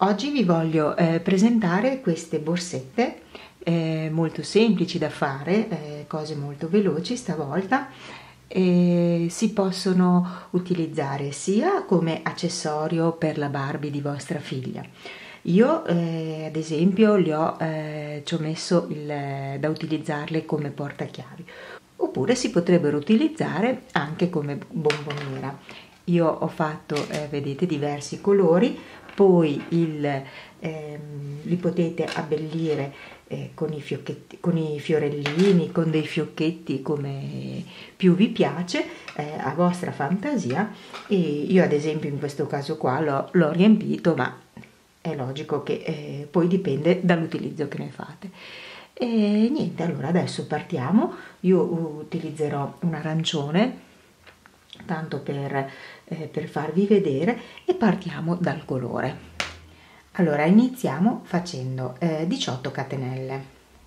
Oggi vi voglio presentare queste borsette molto semplici da fare, cose molto veloci stavolta. Si possono utilizzare sia come accessorio per la Barbie di vostra figlia. Io ad esempio ci ho messo da utilizzarle come portachiavi, oppure si potrebbero utilizzare anche come bomboniera. Io ho fatto, vedete, diversi colori, poi li potete abbellire con i fiocchetti, con i fiorellini, con dei fiocchetti, come più vi piace, a vostra fantasia. E io ad esempio in questo caso qua l'ho riempito, ma è logico che poi dipende dall'utilizzo che ne fate. E niente, allora adesso partiamo. Io utilizzerò un arancione, tanto per farvi vedere, e partiamo dal colore. Allora iniziamo facendo 18 catenelle.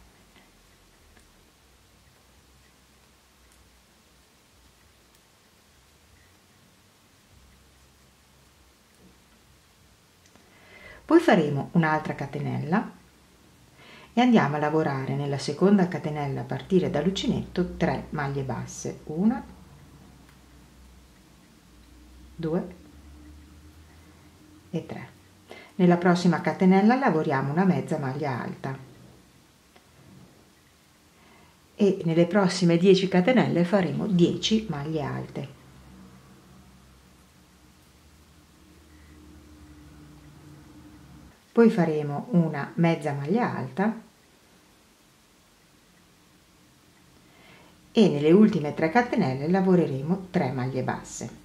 Poi faremo un'altra catenella e andiamo a lavorare nella seconda catenella a partire dall'uncinetto 3 maglie basse, 1, 2 e 3. Nella prossima catenella lavoriamo una mezza maglia alta e nelle prossime 10 catenelle faremo 10 maglie alte. Poi faremo una mezza maglia alta e nelle ultime 3 catenelle lavoreremo 3 maglie basse.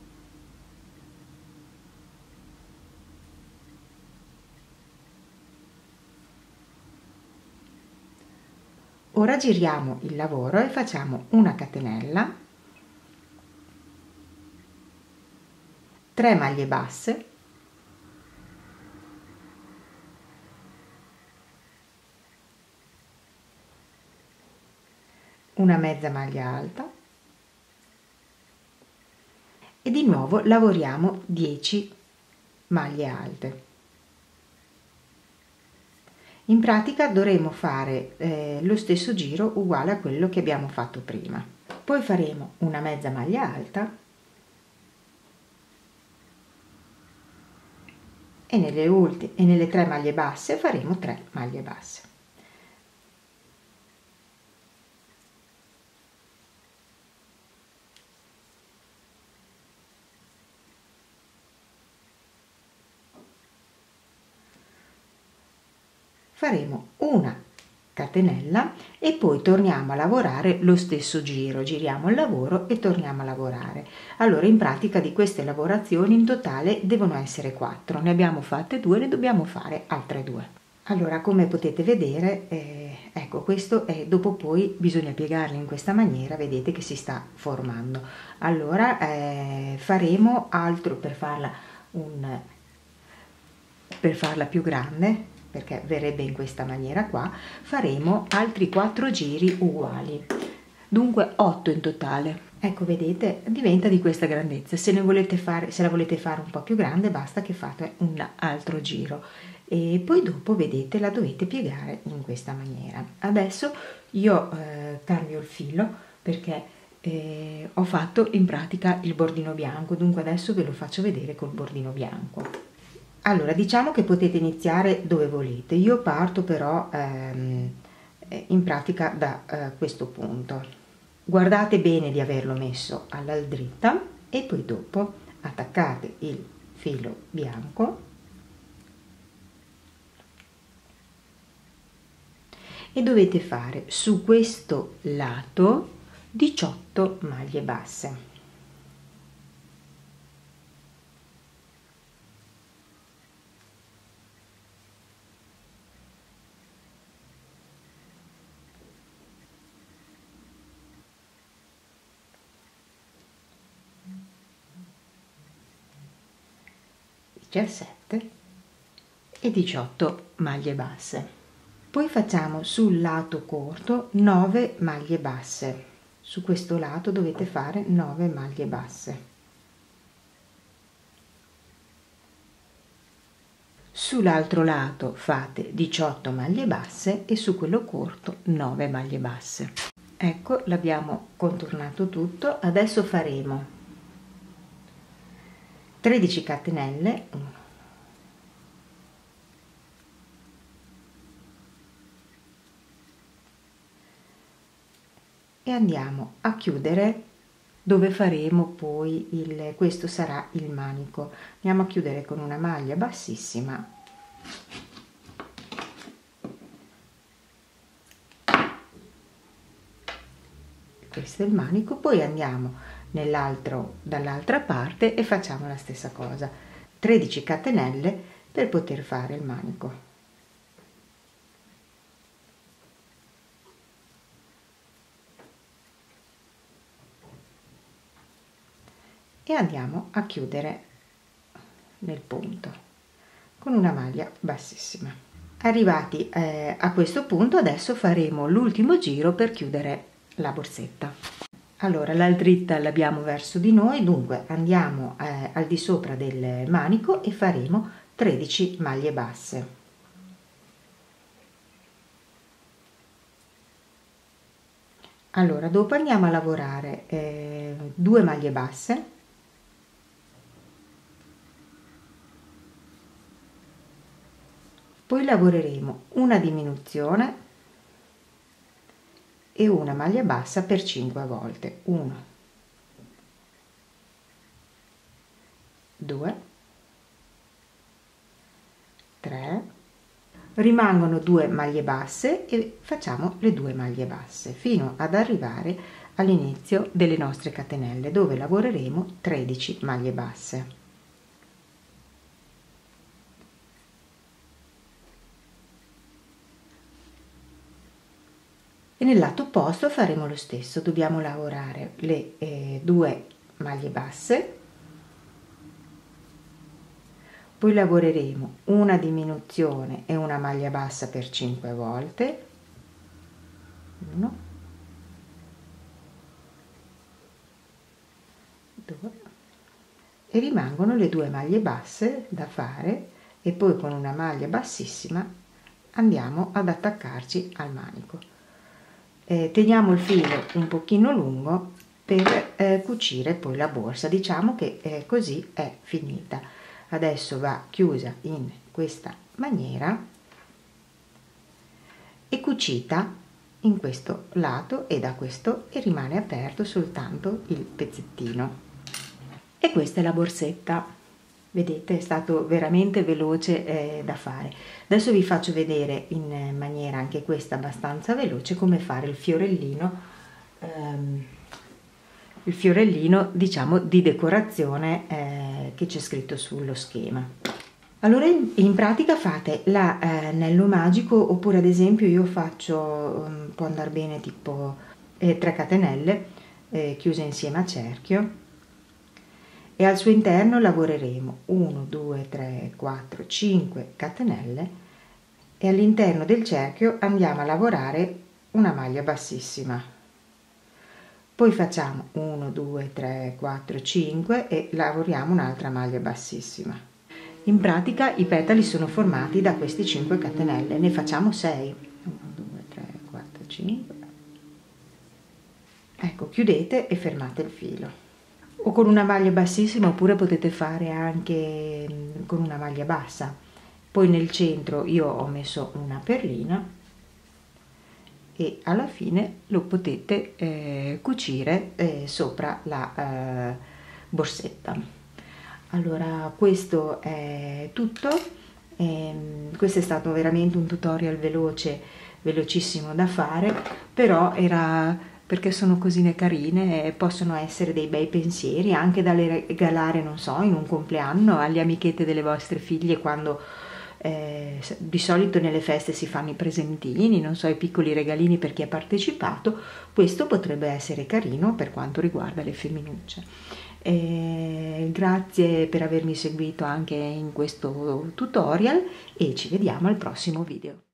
Ora giriamo il lavoro e facciamo una catenella, 3 maglie basse, una mezza maglia alta e di nuovo lavoriamo 10 maglie alte. In pratica dovremo fare lo stesso giro uguale a quello che abbiamo fatto prima. Poi faremo una mezza maglia alta e nelle 3 maglie basse faremo 3 maglie basse. Faremo una catenella e poi torniamo a lavorare lo stesso giro, giriamo il lavoro e torniamo a lavorare. Allora in pratica di queste lavorazioni in totale devono essere 4, ne abbiamo fatte 2, ne dobbiamo fare altre 2. Allora come potete vedere, ecco, questo è dopo, poi bisogna piegarle in questa maniera, vedete che si sta formando. Allora faremo altro per farla più grande, perché verrebbe in questa maniera qua, faremo altri 4 giri uguali, dunque 8 in totale. Ecco, vedete, diventa di questa grandezza. Se la volete fare un po' più grande, basta che fate un altro giro e poi dopo, vedete, la dovete piegare in questa maniera. Adesso io cambio il filo perché ho fatto in pratica il bordino bianco, dunque adesso ve lo faccio vedere col bordino bianco. Allora, diciamo che potete iniziare dove volete, io parto però in pratica da questo punto. Guardate bene di averlo messo alla dritta e poi dopo attaccate il filo bianco e dovete fare su questo lato 18 maglie basse. E 18 maglie basse. Poi facciamo sul lato corto 9 maglie basse. Su questo lato dovete fare 9 maglie basse. Sull'altro lato fate 18 maglie basse e su quello corto 9 maglie basse. Ecco, l'abbiamo contornato tutto. Adesso faremo 13 catenelle, 1, e andiamo a chiudere dove faremo poi questo sarà il manico. Andiamo a chiudere con una maglia bassissima questo è il manico, poi andiamo dall'altra parte e facciamo la stessa cosa, 13 catenelle per poter fare il manico. E andiamo a chiudere nel punto con una maglia bassissima. Arrivati a questo punto, adesso faremo l'ultimo giro per chiudere la borsetta. Allora, la dritta l'abbiamo verso di noi, dunque andiamo al di sopra del manico e faremo 13 maglie basse. Allora, dopo andiamo a lavorare 2 maglie basse, poi lavoreremo una diminuzione e una maglia bassa per 5 volte, 1, 2, 3, rimangono 2 maglie basse e facciamo le 2 maglie basse fino ad arrivare all'inizio delle nostre catenelle, dove lavoreremo 13 maglie basse. E nel lato opposto faremo lo stesso, dobbiamo lavorare le 2 maglie basse, poi lavoreremo una diminuzione e una maglia bassa per 5 volte, 1, 2, e rimangono le 2 maglie basse da fare e poi con una maglia bassissima andiamo ad attaccarci al manico. Teniamo il filo un pochino lungo per cucire poi la borsa, diciamo che così è finita. Adesso va chiusa in questa maniera e cucita in questo lato e da questo, e rimane aperto soltanto il pezzettino. E questa è la borsetta. Vedete, è stato veramente veloce da fare. Adesso vi faccio vedere in maniera anche questa abbastanza veloce come fare il fiorellino diciamo di decorazione che c'è scritto sullo schema. Allora in pratica fate l'anello magico, oppure ad esempio io faccio, può andare bene tipo 3 catenelle chiuse insieme a cerchio, e al suo interno lavoreremo 1, 2, 3, 4, 5 catenelle e all'interno del cerchio andiamo a lavorare una maglia bassissima, poi facciamo 1, 2, 3, 4, 5 e lavoriamo un'altra maglia bassissima. In pratica i petali sono formati da questi 5 catenelle, ne facciamo 6, 1, 2, 3, 4, 5, ecco, chiudete e fermate il filo. O con una maglia bassissima, oppure potete fare anche con una maglia bassa. Poi nel centro io ho messo una perlina e alla fine lo potete cucire sopra la borsetta. Allora, questo è tutto. Questo è stato veramente un tutorial velocissimo da fare, però era perché sono cosine carine e possono essere dei bei pensieri anche da regalare, non so, in un compleanno alle amichette delle vostre figlie, quando di solito nelle feste si fanno i presentini, non so, i piccoli regalini per chi ha partecipato. Questo potrebbe essere carino per quanto riguarda le femminucce. Grazie per avermi seguito anche in questo tutorial e ci vediamo al prossimo video.